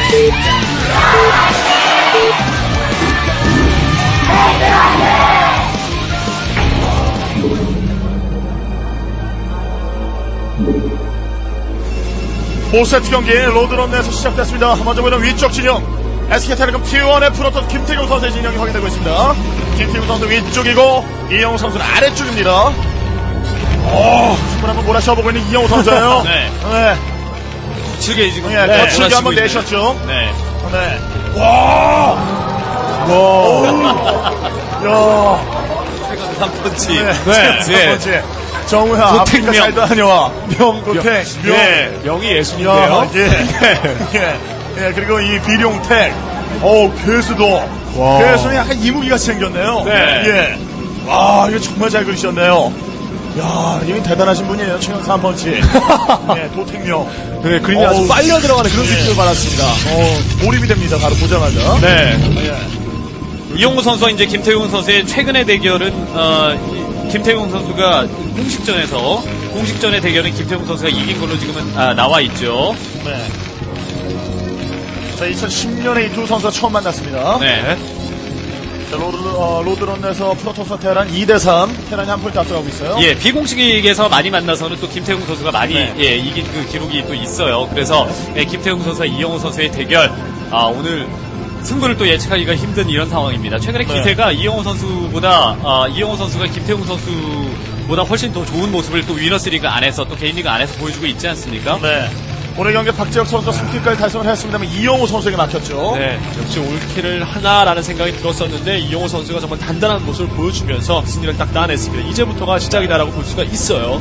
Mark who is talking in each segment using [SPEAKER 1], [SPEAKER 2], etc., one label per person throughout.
[SPEAKER 1] 5세트 경기 로드런에서 시작됐습니다. 먼저 보이는 위쪽 진영 SK텔레콤 T1의 프로토스 김태경 선수의 진영이 확인되고 있습니다. 김태경 선수 위쪽이고 이영호 선수는 아래쪽입니다. 한번 몰아쉬어보고 있는 이영호 선수예요.
[SPEAKER 2] 네.
[SPEAKER 1] 네.
[SPEAKER 2] 거칠게 지금
[SPEAKER 1] 거칠게 한번 내셨죠.
[SPEAKER 2] 네.
[SPEAKER 1] 네. 와. 야.
[SPEAKER 2] 세컨드 3펀치.
[SPEAKER 1] 네. 3펀치. 정우야, 아프리카 잘 다녀와. 고택,
[SPEAKER 3] 명이 예술인데요.
[SPEAKER 1] 예, 그리고 이 비룡택. 괴수도. 괴수는 약간 이무기같이 생겼네요.
[SPEAKER 2] 네.
[SPEAKER 1] 예. 와, 이거 정말 잘 그리셨네요. 야, 이건 대단하신 분이에요. 최강 3펀치. 예, 도택명.
[SPEAKER 3] 네, 그림이 아주 빨려 들어가는 그런 느낌을 받았습니다.
[SPEAKER 1] 몰입이 됩니다. 바로 보자마자.
[SPEAKER 2] 네. 이용호 선수와 이제 김태용 선수의 최근의 대결은, 김태용 선수가 공식전의 대결은 김태용 선수가 이긴 걸로 지금은 나와 있죠.
[SPEAKER 1] 네. 자, 2010년에 이 두 선수가 처음 만났습니다.
[SPEAKER 2] 네.
[SPEAKER 1] 자, 로드런에서 프로토스 테란 2대3. 테란이 한 포인트 앞서가고 있어요.
[SPEAKER 2] 예, 비공식에서 많이 만나서는 또 김태용 선수가 많이 이긴 그 기록이 또 있어요. 그래서 김태용 선수와 이영호 선수의 대결, 오늘 승부를 또 예측하기가 힘든 이런 상황입니다. 최근에 기세가 이영호 선수가 김태용 선수보다 훨씬 더 좋은 모습을 또 위너스리그 안에서 또 개인리그 안에서 보여주고 있지 않습니까?
[SPEAKER 1] 네. 오늘 경기 박재혁 선수가 3킬까지 달성을 했습니다만 이영호 선수에게 막혔죠.
[SPEAKER 3] 네, 역시 올킬을 하나라는 생각이 들었었는데 이용호 선수가 정말 단단한 모습을 보여주면서 승리를 딱 따냈습니다. 이제부터가 시작이다라고 볼 수가 있어요.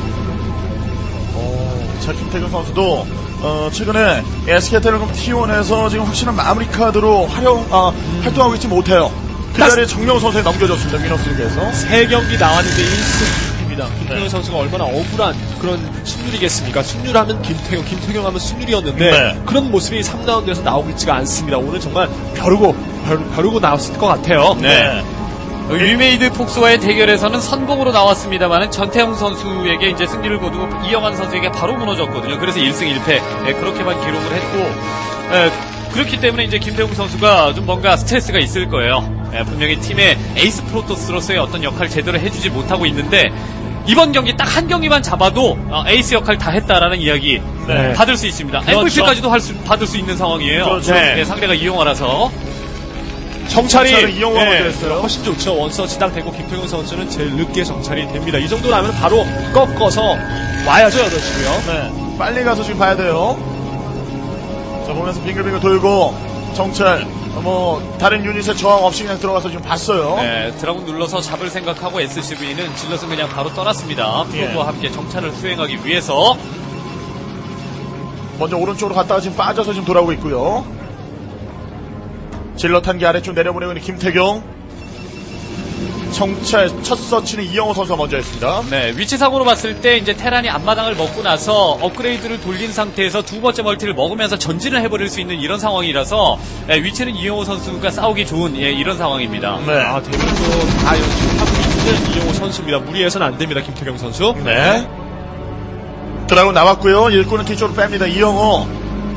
[SPEAKER 1] 자, 김태균 선수도 최근에 SK텔레콤 T1에서 지금 확실한 마무리 카드로 활동하고 있지 못해요. 그 자리에 정명호 선수에 넘겨줬습니다. 위너스리그에서
[SPEAKER 3] 3경기 나왔는데 1승 2패입니다. 김태경 선수가 얼마나 억울한 그런 승률이겠습니까? 승률하면 김태경 하면 승률이었는데 그런 모습이 3라운드에서 나오고 있지가 않습니다. 오늘 정말 벼르고 나왔을 것 같아요.
[SPEAKER 2] 네. 유메이드 폭스와의 대결에서는 선봉으로 나왔습니다만은 전태영 선수에게 이제 승리를 거두고 이영환 선수에게 바로 무너졌거든요. 그래서 1승 1패 그렇게만 기록을 했고 그렇기 때문에 이제 김태웅 선수가 좀 뭔가 스트레스가 있을 거예요. 분명히 팀의 에이스 프로토스로서의 어떤 역할을 제대로 해주지 못하고 있는데 이번 경기 딱 한 경기만 잡아도 에이스 역할 다 했다라는 이야기 받을 수 있습니다. MVP까지도 받을 수 있는 상황이에요.
[SPEAKER 1] 그렇죠.
[SPEAKER 2] 상대가 이영환라서.
[SPEAKER 3] 정찰이
[SPEAKER 1] 이영호가 먼저 했어요.
[SPEAKER 3] 훨씬 좋죠. 원서치당 되고 김태균 선수는 제일 늦게 정찰이 됩니다. 이 정도라면 바로 꺾어서 와야죠. 8시고요.
[SPEAKER 1] 네. 빨리 가서 지금 봐야 돼요. 자, 보면서 빙글빙글 돌고 정찰 다른 유닛의 저항 없이 그냥 들어가서 지금 봤어요.
[SPEAKER 2] 네, 드라군 눌러서 잡을 생각하고 SCV는 질럿은 그냥 바로 떠났습니다. 프로토와 함께 정찰을 수행하기 위해서.
[SPEAKER 1] 먼저 오른쪽으로 갔다가 지금 빠져서 지금 돌아오고 있고요. 질럿 한 개 아래쪽 내려보내고 있는 김태경. 정찰 첫 서치는 이영호 선수가 먼저 했습니다.
[SPEAKER 2] 네, 위치상으로 봤을 때 이제 테란이 앞마당을 먹고 나서 업그레이드를 돌린 상태에서 두 번째 멀티를 먹으면서 전진을 해버릴 수 있는 이런 상황이라서 위치는 이영호 선수가 싸우기 좋은 이런 상황입니다.
[SPEAKER 1] 네.
[SPEAKER 3] 대부분 다 연습하고 있는 이영호 선수입니다. 무리해서는 안 됩니다. 김태경 선수.
[SPEAKER 1] 네. 드라군 나왔고요. 일꾼은 뒤쪽으로 뺍니다. 이영호.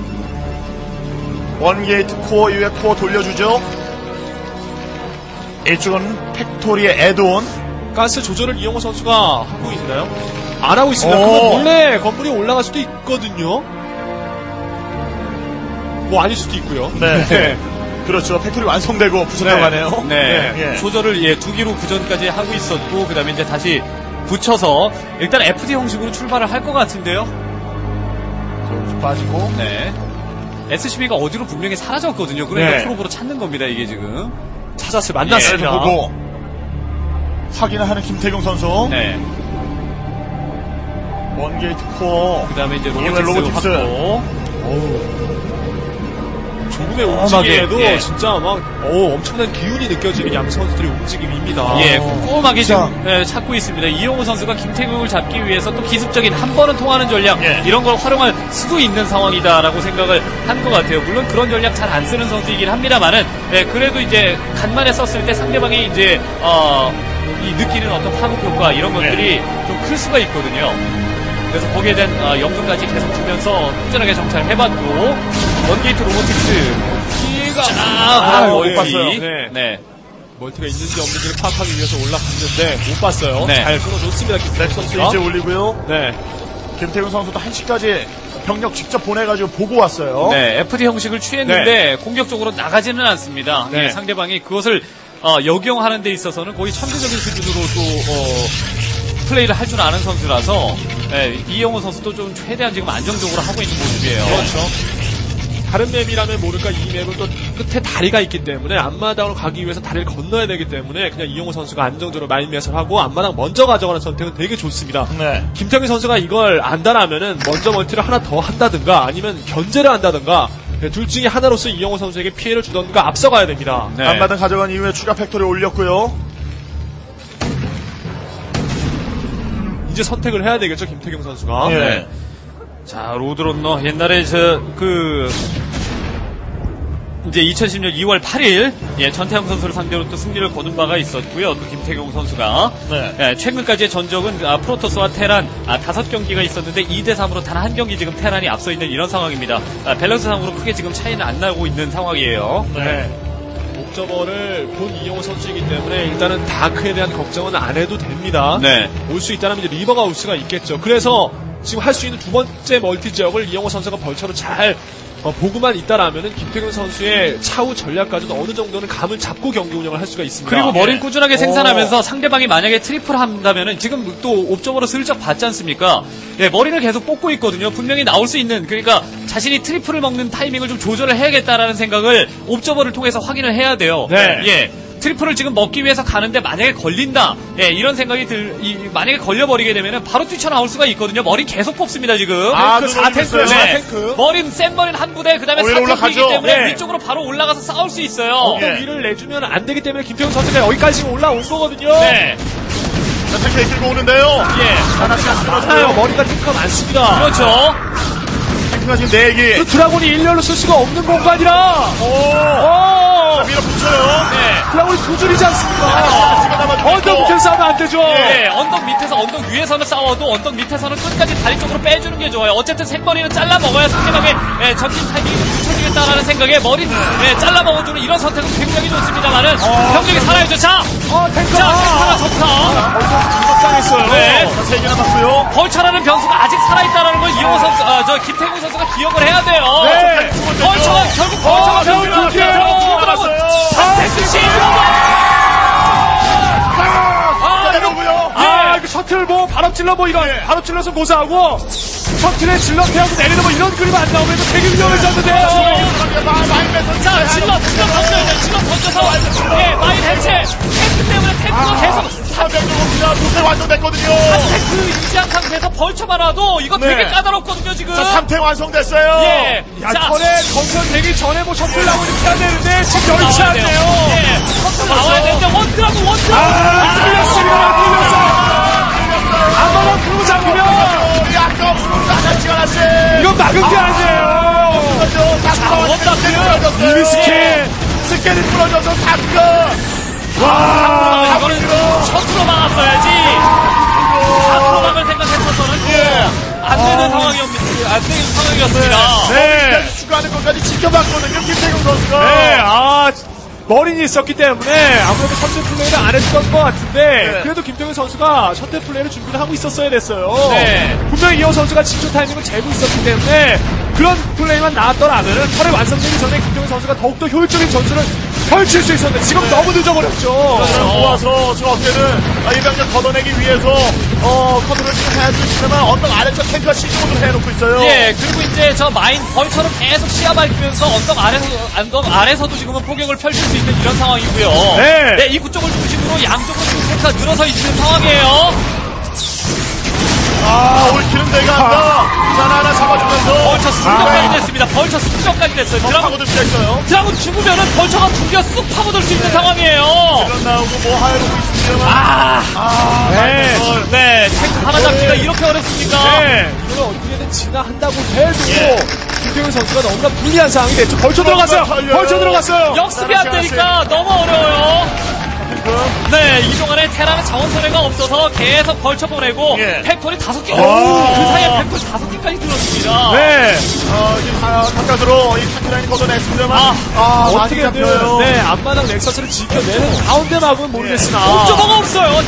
[SPEAKER 1] 원게이트 코어 이후에 코어 돌려주죠. 이쪽은 팩토리의 애드온.
[SPEAKER 3] 가스 조절을 이영호 선수가 하고 있나요? 안 하고 있습니다. 그건 몰래 건물이 올라갈 수도 있거든요. 뭐 아닐 수도 있고요.
[SPEAKER 1] 네. 그렇죠. 팩토리 완성되고 부서나고 가네요.
[SPEAKER 2] 네. 조절을 두기로 구전까지 하고 있었고 그 다음에 이제 다시 붙여서 일단 FD 형식으로 출발을 할 것 같은데요.
[SPEAKER 1] 좀 빠지고.
[SPEAKER 2] 네. SCB가 어디로 분명히 사라졌거든요. 그러니까 프로브로 찾는 겁니다. 이게 지금.
[SPEAKER 3] 찾았어요. 만났습니다.
[SPEAKER 1] 보고 확인을 하는 김태경 선수.
[SPEAKER 2] 네.
[SPEAKER 1] 원게이트 코어.
[SPEAKER 2] 그 다음에 이제
[SPEAKER 1] 로보틱스
[SPEAKER 3] 확보. 조금의 움직임에도 진짜 막 엄청난 기운이 느껴지는 양 선수들의 움직임입니다.
[SPEAKER 2] 꼼꼼하게 지금 찾고 있습니다. 이영호 선수가 김태경을 잡기 위해서 또 기습적인 한 번은 통하는 전략 이런 걸 활용할 수도 있는 상황이다라고 생각을 한 것 같아요. 물론 그런 전략 잘 안 쓰는 선수이긴 합니다만은 그래도 이제 간만에 썼을 때 상대방이 이제 이 느끼는 어떤 파급 효과 이런 것들이 좀 클 수가 있거든요. 그래서 거기에 대한 연금까지 계속 주면서 꾸준하게 정찰해봤고 원게이트 로보틱스 피해가
[SPEAKER 1] 못 봤어요.
[SPEAKER 3] 네.
[SPEAKER 2] 네.
[SPEAKER 3] 멀티가 있는지 없는지를 파악하기 위해서 올라갔는데 못 봤어요.
[SPEAKER 2] 네.
[SPEAKER 3] 잘 끊어줬습니다. 김태균
[SPEAKER 1] 넥서스
[SPEAKER 3] 선수가.
[SPEAKER 1] 이제 올리고요.
[SPEAKER 3] 네.
[SPEAKER 1] 김태균 선수도 1시까지 병력 직접 보내가지고 보고 왔어요.
[SPEAKER 2] 네, FD 형식을 취했는데 공격적으로 나가지는 않습니다.
[SPEAKER 3] 네.
[SPEAKER 2] 예, 상대방이 그것을 역용하는 데 있어서는 거의 천재적인 수준으로 또 플레이를 할 줄 아는 선수라서 이영호 선수도 좀 최대한 지금 안정적으로 하고 있는 모습이에요.
[SPEAKER 3] 그렇죠. 다른 맵이라면 모를까 이 맵은 또 끝에 다리가 있기 때문에 앞마당으로 가기 위해서 다리를 건너야 되기 때문에 그냥 이영호 선수가 안정적으로 마인 매설하고 앞마당 먼저 가져가는 선택은 되게 좋습니다.
[SPEAKER 1] 네.
[SPEAKER 3] 김태균 선수가 이걸 안다라면은 먼저 멀티를 하나 더 한다든가 아니면 견제를 한다든가 둘 중에 하나로서 이영호 선수에게 피해를 주던가 앞서가야 됩니다.
[SPEAKER 2] 네.
[SPEAKER 1] 앞마당 가져간 이후에 추가 팩토리 올렸고요.
[SPEAKER 3] 이제 선택을 해야 되겠죠 김태균 선수가.
[SPEAKER 1] 예.
[SPEAKER 2] 네. 자, 로드런너 옛날에 이제 2010년 2월 8일 전태양 선수를 상대로 또 승리를 거둔 바가 있었고요. 또 김태경 선수가
[SPEAKER 1] 네.
[SPEAKER 2] 최근까지의 전적은 프로토스와 테란 5경기가 있었는데 2대3으로 단 한 경기 지금 테란이 앞서 있는 이런 상황입니다. 밸런스상으로 크게 지금 차이는 안 나고 있는 상황이에요.
[SPEAKER 1] 네.
[SPEAKER 3] 옥저버를 본 이영호 선수이기 때문에 일단은 다크에 대한 걱정은 안 해도 됩니다.
[SPEAKER 2] 네.
[SPEAKER 3] 올 수 있다면 이제 리버가 올 수가 있겠죠. 그래서 지금 할 수 있는 두 번째 멀티 지역을 이영호 선수가 벌처로 잘 보고만 있다라면은 김태균 선수의 차후 전략까지도 어느 정도는 감을 잡고 경기 운영을 할 수가 있습니다.
[SPEAKER 2] 그리고 머리를 꾸준하게 생산하면서 상대방이 만약에 트리플 한다면은 지금 또 옵저버로 슬쩍 봤지 않습니까? 머리를 계속 뽑고 있거든요. 분명히 나올 수 있는, 그러니까 자신이 트리플을 먹는 타이밍을 좀 조절을 해야겠다라는 생각을 옵저버를 통해서 확인을 해야 돼요.
[SPEAKER 3] 네.
[SPEAKER 2] 트리플을 지금 먹기 위해서 가는데 만약에 걸린다. 이런 생각이 만약에 걸려버리게 되면은 바로 뛰쳐나올 수가 있거든요. 머리 계속 뽑습니다, 지금.
[SPEAKER 1] 그
[SPEAKER 3] 탱크 4탱크요.
[SPEAKER 2] 네.
[SPEAKER 3] 4탱크.
[SPEAKER 2] 머리는 센 머리는 한 부대, 그 다음에
[SPEAKER 1] 위로
[SPEAKER 2] 4탱크이기
[SPEAKER 1] 올라가죠.
[SPEAKER 2] 때문에
[SPEAKER 3] 네.
[SPEAKER 2] 위쪽으로 바로 올라가서 싸울 수 있어요.
[SPEAKER 1] 예.
[SPEAKER 3] 위를 내주면 안 되기 때문에 김태균 선수가 여기까지 올라온 거거든요.
[SPEAKER 2] 네.
[SPEAKER 1] 자, 탱크에 끌고 오는데요. 하나씩
[SPEAKER 3] 많아요.
[SPEAKER 1] 끊어줘요.
[SPEAKER 3] 머리가 탱크가 많습니다.
[SPEAKER 2] 그렇죠.
[SPEAKER 1] 탱크가 지금 4개.
[SPEAKER 3] 그 드라곤이 일렬로 쓸 수가 없는 공간이라.
[SPEAKER 1] 자, 밀어붙여요.
[SPEAKER 2] 네.
[SPEAKER 3] 드라곤이 두 줄이지 않습니까?
[SPEAKER 1] 지금 남아주고
[SPEAKER 3] 언덕
[SPEAKER 1] 있고.
[SPEAKER 3] 밑에서 싸우면 안 되죠.
[SPEAKER 2] 네, 언덕 밑에서 언덕 위에서는 싸워도 언덕 밑에서는 끝까지 다리 쪽으로 빼주는 게 좋아요. 어쨌든 생머리는 잘라 먹어야 상대방의 전진 타이밍이 좀 붙여주겠다라는 생각에 머리 잘라 먹어주는 이런 선택은 굉장히 좋습니다만은 병력이 살아야죠. 자,
[SPEAKER 3] 탱크.
[SPEAKER 2] 자, 하나 접사.
[SPEAKER 1] 당했어요.
[SPEAKER 2] 네.
[SPEAKER 1] 자, 3개 남았고요.
[SPEAKER 2] 벌처라는 변수가 아직 살아있다라는 걸 이영호 선수, 김태균 선수가 기억을 해야 돼요.
[SPEAKER 3] 네.
[SPEAKER 2] 벌처가 결국 벌처가
[SPEAKER 3] 결국 두 개요.
[SPEAKER 1] 내려오고요.
[SPEAKER 3] 그 셔틀 바로 찔러 이런 바로 찔러서 고사하고 셔틀에 질러 태우고 내리는 이런 그림 안 나오면 되게 위험을 잡는데요.
[SPEAKER 2] 자, 질러 던져야 돼. 질러 던져서 마인 해체. 탱크 때문에 탱크가 계속
[SPEAKER 1] 부패 완성됐거든요.
[SPEAKER 2] 탱크 유지한 상태에서 벌쳐만 와도 이거 되게 까다롭거든요, 지금.
[SPEAKER 1] 자, 3탱 완성됐어요.
[SPEAKER 3] 야,
[SPEAKER 2] 자,
[SPEAKER 3] 전에 건설되기 전에 셔틀 나오고 이렇게 해야 되는데 지금 여의치
[SPEAKER 2] 나와야 돼요.
[SPEAKER 3] 않네요.
[SPEAKER 2] 셔틀 나와야 되는데 원드라고.
[SPEAKER 3] 뚫렸습니다. 아마만 그러고 잡히면
[SPEAKER 1] 약간 부르다가 않았지.
[SPEAKER 3] 이건 막은 게 아니에요.
[SPEAKER 1] 리스케 스케일이 부러져서 다크가
[SPEAKER 2] 이거는 셔틀로 막았어야지. 앞으로 막을 생각했었어는 안 되는 상황이었습니다.
[SPEAKER 1] 네. 추가하는 것까지 지켜봤거든요. 김태경 선수가.
[SPEAKER 3] 머린이 있었기 때문에 아무래도 셔틀 플레이를 안 했던 것 같은데 그래도 김태균 선수가 셔틀 플레이를 준비를 하고 있었어야 됐어요.
[SPEAKER 2] 네.
[SPEAKER 3] 분명히 이호 선수가 진출 타이밍을 재고 있었기 때문에 그런 플레이만 나왔더라면 털에 완성되기 전에 김태균 선수가 더욱더 효율적인 전술을 펼칠 수 있었는데 지금 너무 늦어버렸죠.
[SPEAKER 1] 모아서 지금 어떻게든 이 병력 걷어내기 위해서 컨트롤을 지금 해야 되지만 언덕 아래쪽 탱크가 시즈모드를 해놓고 있어요.
[SPEAKER 2] 그리고 이제 저 마인 벌처럼 계속 시야 밝히면서 언덕 아래서도 지금은 포격을 펼칠 수 있는 이런 상황이고요.
[SPEAKER 3] 네.
[SPEAKER 2] 입구 쪽을 중심으로 양쪽으로 지금 탱크가 늘어서 있는 상황이에요.
[SPEAKER 1] 올킬은 내가 한다. 자, 하나 잡아주면서.
[SPEAKER 2] 벌처 승격까지 됐습니다. 벌처 승격까지 됐어요.
[SPEAKER 1] 파고들 수가 있어요.
[SPEAKER 2] 드라군 죽으면은 벌처가 두 개가 쑥 파고들 수 있는 상황이에요.
[SPEAKER 1] 이런 나오고 뭐 하려고 있습니다만.
[SPEAKER 2] 네, 탱크 하나 잡기가 이렇게 어렵습니까?
[SPEAKER 3] 이걸 어떻게든 진화한다고 해도 김태균 선수가 너무나 불리한 상황이 됐죠. 벌쳐 들어갔어요. 벌쳐 들어갔어요.
[SPEAKER 2] 역습이 안 되니까 너무 어려워요.
[SPEAKER 1] 탱크.
[SPEAKER 2] 네, 이 동안에 테라는 자원 손해가 없어서 계속 벌쳐보내고
[SPEAKER 1] 예.
[SPEAKER 2] 팩토리 5개.
[SPEAKER 1] 오.
[SPEAKER 2] 그 사이에 팩토리 5개까지 들었습니다.
[SPEAKER 3] 네.
[SPEAKER 1] 지금 바깥으로 이 탱크라인이 걷어냈습니다만.
[SPEAKER 3] 어떻게든
[SPEAKER 1] 잡혀요.
[SPEAKER 3] 네, 앞마당 넥서스를 지켜내는 가운데 막은 모르겠으나
[SPEAKER 2] 옥저버가 없어요.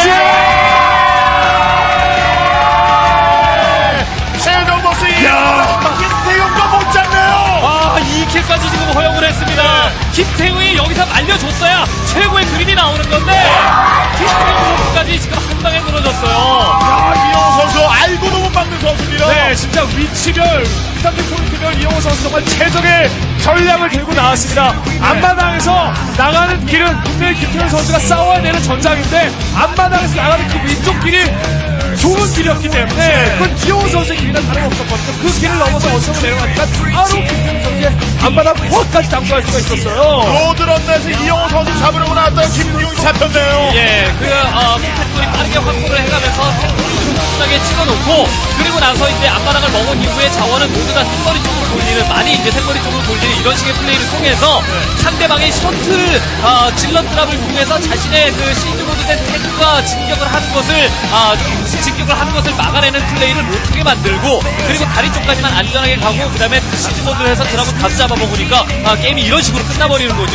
[SPEAKER 1] 최종 보스 김태용도 못 잡네요.
[SPEAKER 2] 2킬까지 지금 허용을 했습니다. 김태우이 여기서 말려줬어야 최고의 그림이 나오는 건데 김태우 선수까지 지금 한 방에 무너졌어요.
[SPEAKER 1] 이영호 선수 알고도 못 막는 선수입니다.
[SPEAKER 3] 네, 진짜 위치별, 스타팅 포인트별 이영호 선수 정말 최적의 전략을 들고 나왔습니다. 앞마당에서 나가는 길은 분명히 김태현 선수가 싸워야 되는 전장인데 앞마당에서 나가는 그 위쪽 길이 좁은 길이었기 때문에 그건 이영호 선수의 길이나 다름없었거든요. 그 길을 넘어서 어서로 내려가니까 바로 김태현 선수의 앞마당 코어까지 당구할 수가 있었어요.
[SPEAKER 1] 로드런에서 이영호 선수 잡으려고 나왔던 김태용이 잡혔네요.
[SPEAKER 2] 예, 팩토리 빠르게 확보를 해가면서 팩토리를 찍어놓고 그리고 나서 이제 앞바닥을 먹은 이후에 자원을 모두 다 샘거리 쪽으로 돌리는 많이 이제 샘거리 쪽으로 돌리는 이런 식의 플레이를 통해서 상대방의 셔틀 질럿 드랍을 통해서 자신의 그 시즈모드 된 탱크가 진격을 하는 것을 막아내는 플레이를 못하게 만들고 그리고 다리 쪽까지만 안전하게 가고 그 다음에 시즈모드를 해서 드랍을 다 잡아먹으니까 게임이 이런 식으로 끝나버리는 거죠.